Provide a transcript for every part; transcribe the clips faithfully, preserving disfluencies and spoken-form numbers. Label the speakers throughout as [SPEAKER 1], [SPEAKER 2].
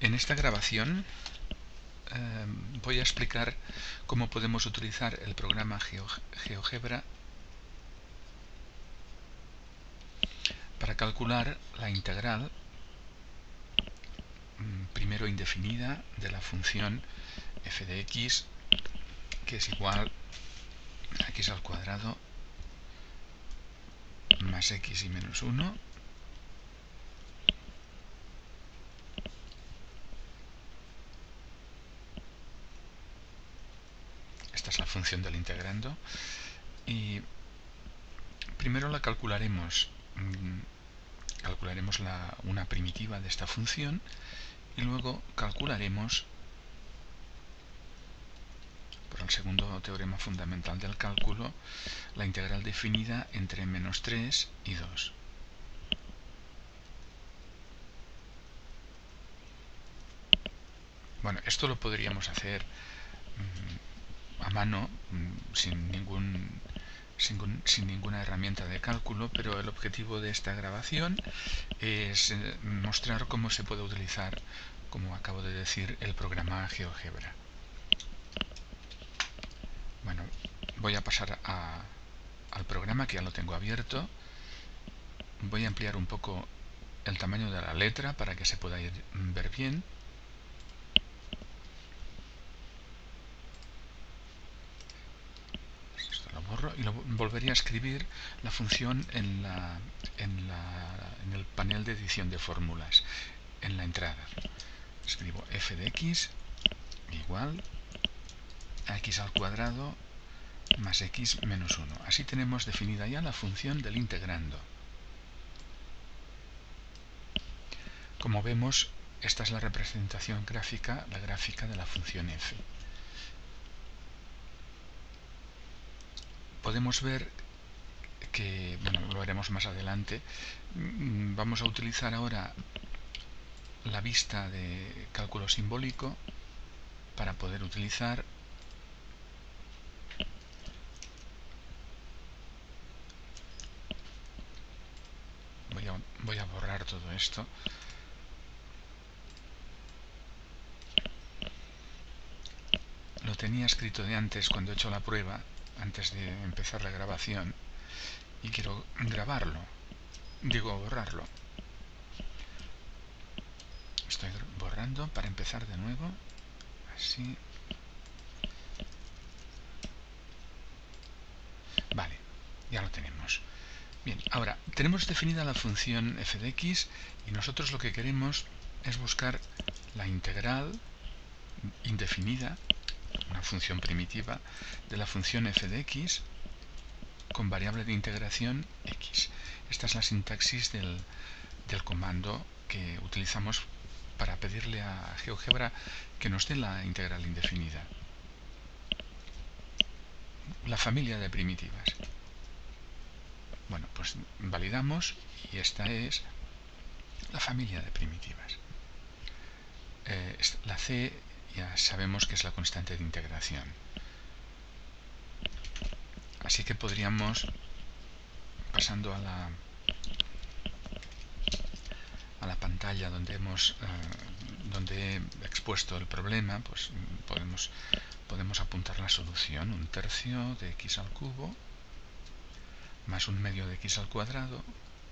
[SPEAKER 1] En esta grabación eh, voy a explicar cómo podemos utilizar el programa Geo GeoGebra para calcular la integral primero indefinida de la función f de x, que es igual a x al cuadrado más x y menos uno esta es la función del integrando, y primero la calcularemos calcularemos la, una primitiva de esta función, y luego calcularemos, por el segundo teorema fundamental del cálculo, la integral definida entre menos tres y dos. Bueno, esto lo podríamos hacer mmm, a mano, mmm, sin ningún Sin, sin ninguna herramienta de cálculo, pero el objetivo de esta grabación es eh, mostrar cómo se puede utilizar, como acabo de decir, el programa GeoGebra. Bueno, voy a pasar a, al programa, que ya lo tengo abierto. Voy a ampliar un poco el tamaño de la letra para que se pueda ir, ver bien. Y lo volvería a escribir la función en, la, en, la, en el panel de edición de fórmulas, en la entrada. Escribo f de x igual a x al cuadrado más x menos uno. Así tenemos definida ya la función del integrando. Como vemos, esta es la representación gráfica, la gráfica de la función f. Podemos ver que, bueno, lo haremos más adelante, vamos a utilizar ahora la vista de cálculo simbólico para poder utilizar voy a, voy a borrar todo esto. Lo tenía escrito de antes cuando he hecho la prueba, antes de empezar la grabación, y quiero grabarlo, digo borrarlo. Estoy borrando para empezar de nuevo, así. Vale, ya lo tenemos. Bien, ahora tenemos definida la función f de x, y nosotros lo que queremos es buscar la integral indefinida, una función primitiva, de la función f de x con variable de integración x. Esta es la sintaxis del, del comando que utilizamos para pedirle a GeoGebra que nos dé la integral indefinida. La familia de primitivas. Bueno, pues validamos, y esta es la familia de primitivas. Eh, la c ya sabemos que es la constante de integración. Así que podríamos, pasando a la a la pantalla donde hemos eh, donde he expuesto el problema, pues podemos podemos apuntar la solución: un tercio de x al cubo más un medio de x al cuadrado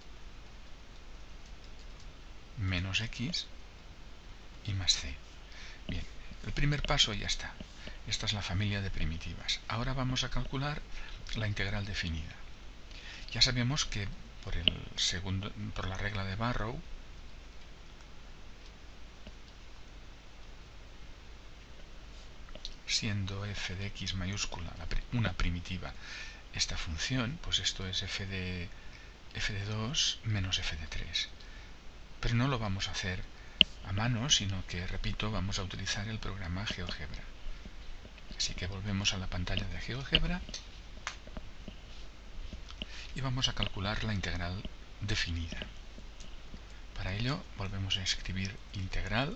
[SPEAKER 1] menos x y más c. Bien, el primer paso ya está. Esta es la familia de primitivas. Ahora vamos a calcular la integral definida. Ya sabemos que por el segundo, por la regla de Barrow, siendo f de x mayúscula una primitiva esta función, pues esto es f de, f de dos menos f de tres. Pero no lo vamos a hacer a mano, sino que, repito, vamos a utilizar el programa GeoGebra. Así que volvemos a la pantalla de GeoGebra y vamos a calcular la integral definida. Para ello volvemos a escribir integral,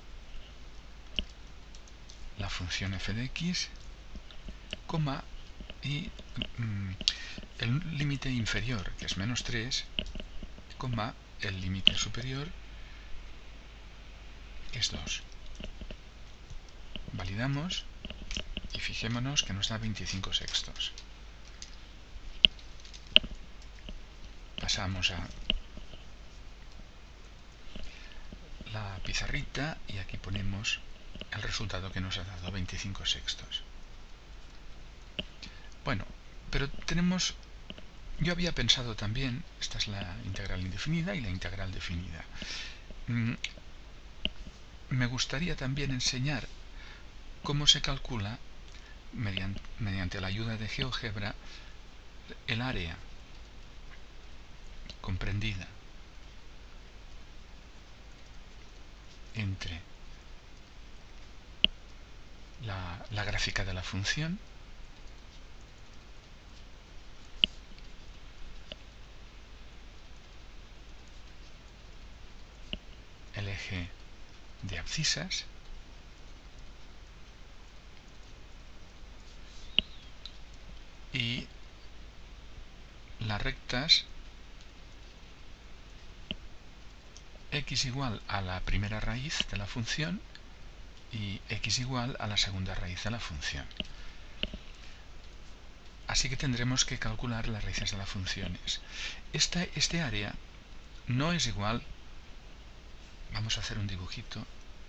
[SPEAKER 1] la función f de x, coma, y mm, el límite inferior, que es menos tres, coma, el límite superior, que es dos. validamos y fijémonos que nos da veinticinco sextos. Pasamos a la pizarrita y aquí ponemos el resultado que nos ha dado, veinticinco sextos. Bueno, pero tenemos... Yo había pensado también, esta es la integral indefinida y la integral definida. Mm, me gustaría también enseñar cómo se calcula, mediante, mediante la ayuda de GeoGebra, el área comprendida entre la, la gráfica de la función el eje de abscisas y las rectas x igual a la primera raíz de la función y x igual a la segunda raíz de la función. Así que tendremos que calcular las raíces de las funciones. Esta, este área no es igual... Vamos a hacer un dibujito.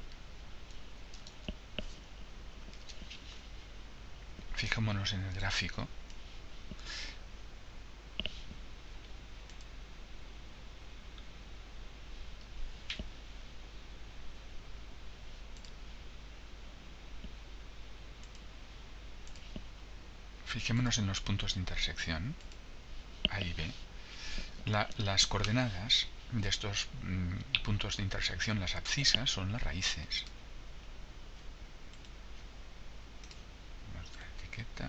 [SPEAKER 1] Fijémonos en el gráfico. Fijémonos en los puntos de intersección. Ahí ve. La, las coordenadas de estos mmm, puntos de intersección, las abscisas, son las raíces. Nuestra etiqueta.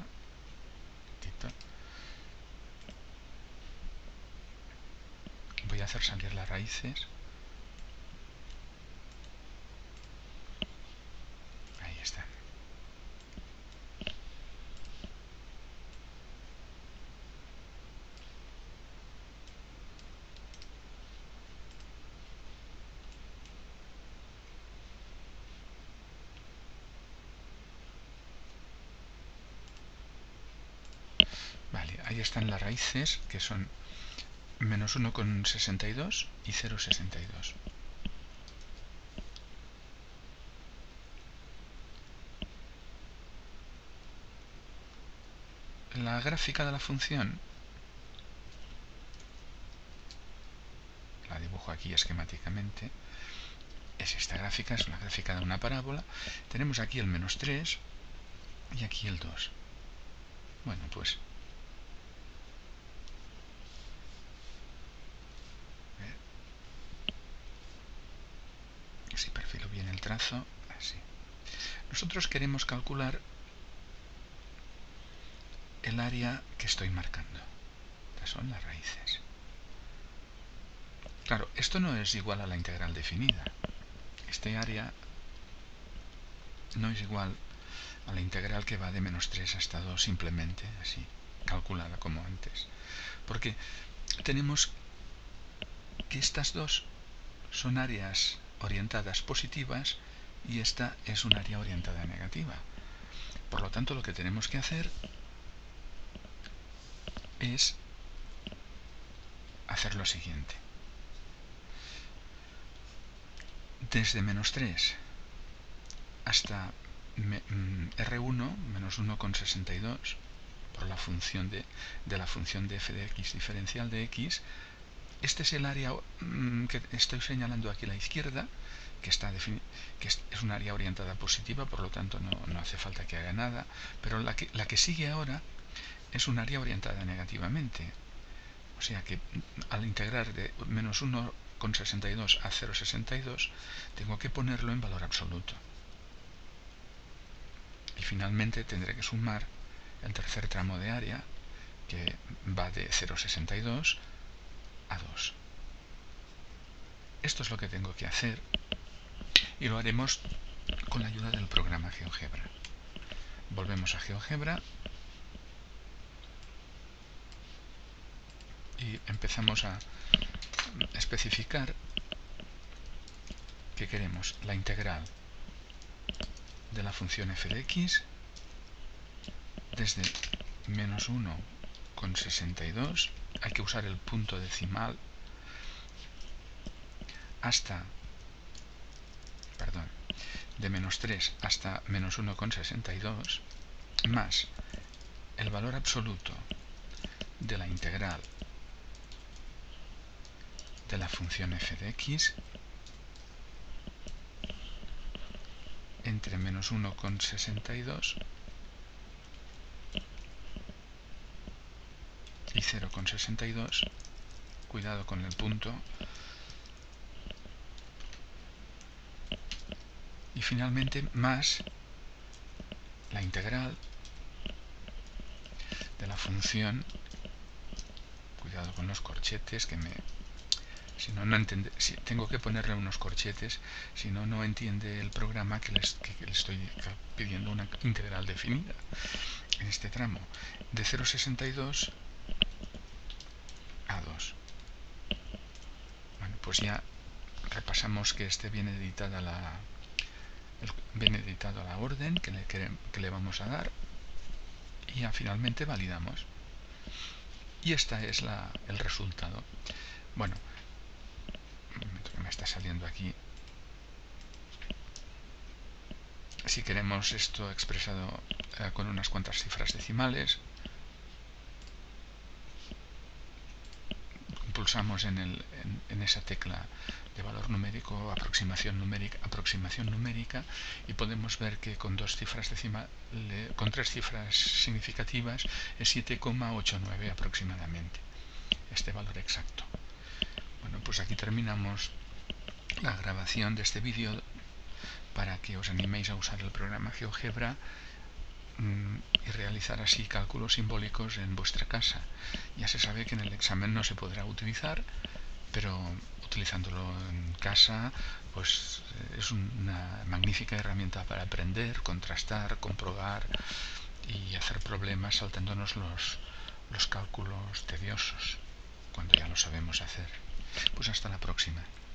[SPEAKER 1] Voy a hacer salir las raíces. Ahí está. Vale, ahí están las raíces, que son menos uno coma sesenta y dos y cero coma sesenta y dos. La gráfica de la función la dibujo aquí esquemáticamente. Es esta gráfica, es una gráfica de una parábola. Tenemos aquí el menos tres y aquí el dos. Bueno, pues si perfilo bien el trazo, así. Nosotros queremos calcular el área que estoy marcando. Estas son las raíces. Claro, esto no es igual a la integral definida. Este área no es igual a la integral que va de menos tres hasta dos, simplemente así, calculada como antes. Porque tenemos que estas dos son áreas orientadas positivas y esta es un área orientada negativa. Por lo tanto, lo que tenemos que hacer es hacer lo siguiente. Desde menos tres hasta R uno, menos uno coma sesenta y dos, por la función de, de la función de f de x diferencial de x, este es el área mmm, que estoy señalando aquí a la izquierda, que, está que es, es un área orientada positiva, por lo tanto no, no hace falta que haga nada, pero la que, la que sigue ahora es un área orientada negativamente. O sea que al integrar de menos uno coma sesenta y dos a cero coma sesenta y dos, tengo que ponerlo en valor absoluto. Y finalmente tendré que sumar el tercer tramo de área, que va de cero coma sesenta y dos a dos. Esto es lo que tengo que hacer y lo haremos con la ayuda del programa GeoGebra. Volvemos a GeoGebra y empezamos a especificar que queremos la integral de la función f de x desde menos uno coma sesenta y dos, hay que usar el punto decimal, hasta, perdón, de menos tres hasta menos uno coma sesenta y dos, más el valor absoluto de la integral de la función f de x entre menos uno coma sesenta y dos y cero coma sesenta y dos, cuidado con el punto, y finalmente más la integral de la función, cuidado con los corchetes, que me si no, no entiende, si tengo que ponerle unos corchetes, si no, no entiende el programa que, les, que, que le estoy pidiendo una integral definida en este tramo, de cero coma sesenta y dos a dos. Bueno, pues ya repasamos que este viene editada la el, viene editado a la orden que le, que, que le vamos a dar, y ya finalmente validamos, y esta es la, el resultado. Bueno, un momento que me está saliendo aquí. Si queremos esto expresado eh, con unas cuantas cifras decimales, pulsamos en, el, en, en esa tecla de valor numérico, aproximación numérica, aproximación numérica, y podemos ver que con dos cifras decimales, con tres cifras significativas, es siete coma ochenta y nueve aproximadamente, este valor exacto. Bueno, pues aquí terminamos la grabación de este vídeo para que os animéis a usar el programa GeoGebra mmm, y realizar así cálculos simbólicos en vuestra casa. Ya se sabe que en el examen no se podrá utilizar, pero utilizándolo en casa pues es una magnífica herramienta para aprender, contrastar, comprobar y hacer problemas saltándonos los, los cálculos tediosos cuando ya lo sabemos hacer. Pues hasta la próxima.